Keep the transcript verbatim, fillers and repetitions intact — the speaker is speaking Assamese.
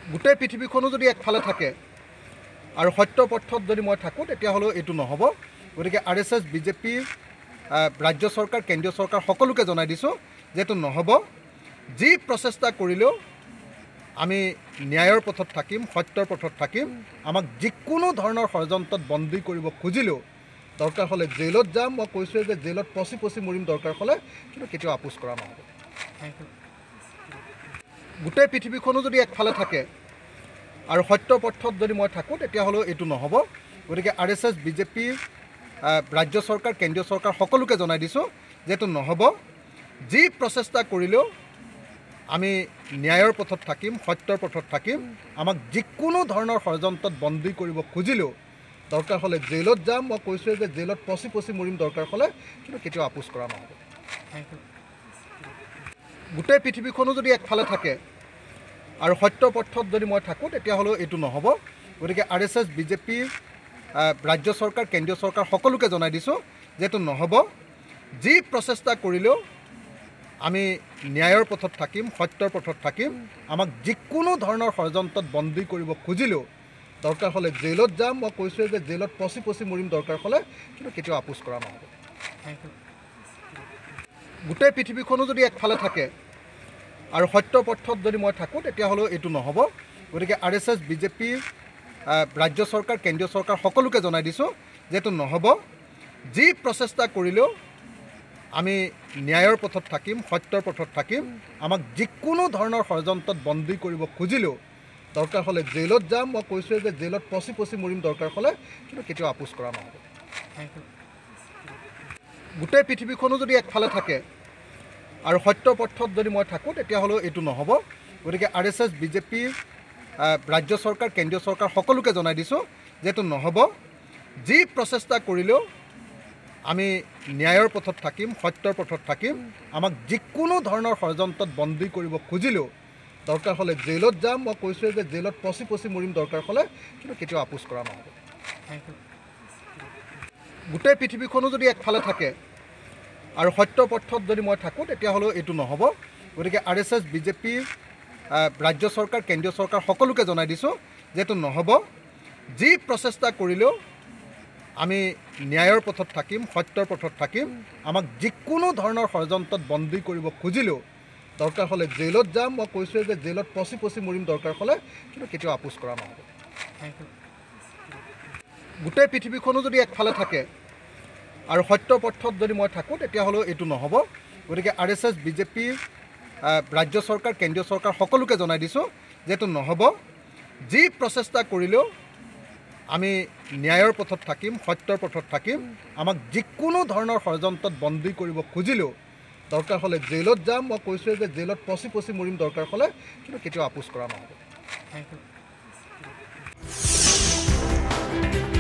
গোটেই পৃথিৱীখনো যদি একফালে থাকে আৰু সত্য পথত যদি মই থাকোঁ তেতিয়াহ'লে এইটো নহ'ব। গতিকে আৰ এছ এছ বিজেপি ৰাজ্য চৰকাৰ কেন্দ্ৰীয় চৰকাৰ সকলোকে জনাই দিছোঁ যে এইটো নহ'ব। যি প্ৰচেষ্টা কৰিলেও আমি ন্যায়ৰ পথত থাকিম, সত্যৰ পথত থাকিম। আমাক যিকোনো ধৰণৰ ষড়যন্ত্ৰত বন্দী কৰিব খুজিলেও দৰকাৰ হ'লে জেলত যাম। মই কৈছোঁ যে জেলত পচি পচি মৰিম দৰকাৰ হ'লে, কিন্তু কেতিয়াও আপোচ কৰা নহ'ব। গোটেই পৃথিৱীখনো যদি একফালে থাকে আৰু সত্য পথত যদি মই থাকোঁ তেতিয়াহ'লে এইটো নহ'ব। গতিকে আৰ এছ এছ বিজেপি ৰাজ্য চৰকাৰ কেন্দ্ৰীয় চৰকাৰ সকলোকে জনাই দিছোঁ যে এইটো নহ'ব। যি প্ৰচেষ্টা কৰিলেও আমি ন্যায়ৰ পথত থাকিম, সত্যৰ পথত থাকিম। আমাক যিকোনো ধৰণৰ ষড়যন্ত্ৰত বন্দী কৰিব খুজিলেও দৰকাৰ হ'লে জেলত যাম। মই কৈছোঁ যে জেলত পচি পচি মৰিম দৰকাৰ হ'লে, কিন্তু কেতিয়াও আপোচ কৰা নহ'ব। গোটেই পৃথিৱীখনো যদি একফালে থাকে আৰু সত্য পথত যদি মই থাকোঁ তেতিয়াহ'লে এইটো নহ'ব। গতিকে আৰ এছ এছ বিজেপি ৰাজ্য চৰকাৰ কেন্দ্ৰীয় চৰকাৰ সকলোকে জনাই দিছোঁ যে এইটো নহ'ব। যি প্ৰচেষ্টা কৰিলেও আমি ন্যায়ৰ পথত থাকিম, সত্যৰ পথত থাকিম। আমাক যিকোনো ধৰণৰ ষড়যন্ত্ৰত বন্দী কৰিব খুজিলেও দৰকাৰ হ'লে জেলত যাম। মই কৈছোঁ যে জেলত পচি পচি মৰিম দৰকাৰ হ'লে, কিন্তু কেতিয়াও আপোচ কৰা নহ'ব। গোটেই পৃথিৱীখনো যদি একফালে থাকে আৰু সত্য পথত যদি মই থাকোঁ তেতিয়াহ'লে এইটো নহ'ব। গতিকে আৰ এছ এছ বিজেপি ৰাজ্য চৰকাৰ কেন্দ্ৰীয় চৰকাৰ সকলোকে জনাই দিছোঁ যে এইটো নহ'ব। যি প্ৰচেষ্টা কৰিলেও আমি ন্যায়ৰ পথত থাকিম, সত্যৰ পথত থাকিম। আমাক যিকোনো ধৰণৰ ষড়যন্ত্ৰত বন্দী কৰিব খুজিলেও দৰকাৰ হ'লে জেলত যাম। মই কৈছোঁ যে জেলত পচি পচি মৰিম দৰকাৰ হ'লে, কিন্তু কেতিয়াও আপোচ কৰা নহ'ব। গোটেই পৃথিৱীখনো যদি একফালে থাকে আৰু সত্য পথত যদি মই থাকোঁ তেতিয়াহ'লে এইটো নহ'ব। গতিকে আৰ এছ এছ বিজেপি ৰাজ্য চৰকাৰ কেন্দ্ৰীয় চৰকাৰ সকলোকে জনাই দিছোঁ যে এইটো নহ'ব। যি প্ৰচেষ্টা কৰিলেও আমি ন্যায়ৰ পথত থাকিম, সত্যৰ পথত থাকিম। আমাক যিকোনো ধৰণৰ ষড়যন্ত্ৰত বন্দী কৰিব খুজিলেও দৰকাৰ হ'লে জেলত যাম। মই কৈছোঁ যে জেলত পচি পচি মৰিম দৰকাৰ হ'লে, কিন্তু কেতিয়াও আপোচ কৰা নহ'ব। গোটেই পৃথিৱীখনো যদি একফালে থাকে আৰু সত্য পথত যদি মই থাকোঁ তেতিয়াহ'লে এইটো নহ'ব। গতিকে আৰ এছ এছ বিজেপি ৰাজ্য চৰকাৰ কেন্দ্ৰীয় চৰকাৰ সকলোকে জনাই দিছোঁ যে এইটো নহ'ব। যি প্ৰচেষ্টা কৰিলেও আমি ন্যায়ৰ পথত থাকিম, সত্যৰ পথত থাকিম। আমাক যিকোনো ধৰণৰ ষড়যন্ত্ৰত বন্দী কৰিব খুজিলেও দৰকাৰ হ'লে জেলত যাম। মই কৈছোঁ যে জেলত পচি পচি মৰিম দৰকাৰ হ'লে, কিন্তু কেতিয়াও আপোচ কৰা নহ'ব। গোটেই পৃথিৱীখনো যদি একফালে থাকে আৰু সত্য পথত যদি মই থাকোঁ তেতিয়াহ'লে এইটো নহ'ব। গতিকে আৰ এছ এছ বিজেপি ৰাজ্য চৰকাৰ কেন্দ্ৰীয় চৰকাৰ সকলোকে জনাই দিছোঁ যে এইটো নহ'ব। যি প্ৰচেষ্টা কৰিলেও আমি ন্যায়ৰ পথত থাকিম, সত্যৰ পথত থাকিম। আমাক যিকোনো ধৰণৰ ষড়যন্ত্ৰত বন্দী কৰিব খুজিলেও দৰকাৰ হ'লে জেলত যাম। মই কৈছোঁ যে জেলত পচি পচি মৰিম দৰকাৰ হ'লে, কিন্তু কেতিয়াও আপোচ কৰা নহ'ব।